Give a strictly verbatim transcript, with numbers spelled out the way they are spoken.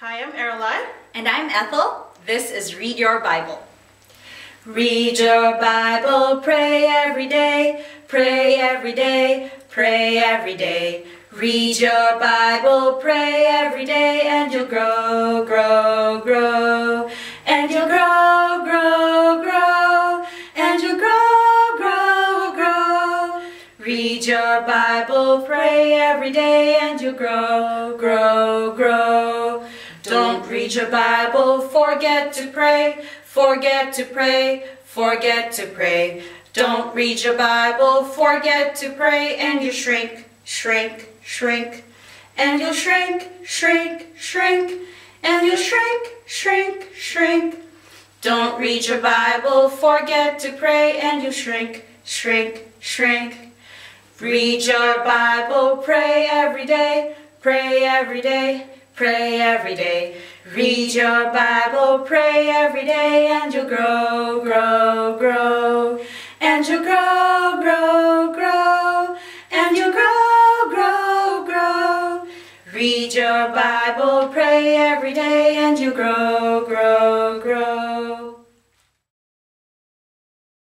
Hi, I'm Airline. And I'm Ethel. This is Read Your Bible. Read your Bible, pray every day, pray every day, pray every day. Read your Bible, pray every day, and you'll grow, grow, grow. And you'll grow, grow, grow. And you'll grow, grow, grow. Read your Bible, pray every day, and you'll grow, grow, grow. Don't read your Bible, forget to pray, forget to pray, forget to pray. Don't read your Bible, forget to pray, and you shrink, shrink, shrink. And you'll shrink, shrink, shrink. And you'll shrink, shrink, shrink. Don't read your Bible, forget to pray, and you'll shrink, shrink, shrink. Read your Bible, pray every day, pray every day, pray every day. Read your Bible, pray every day, and you'll grow, grow, grow. And you'll grow, grow, grow. And you'll grow, grow, grow. Read your Bible, pray every day, and you'll grow, grow, grow.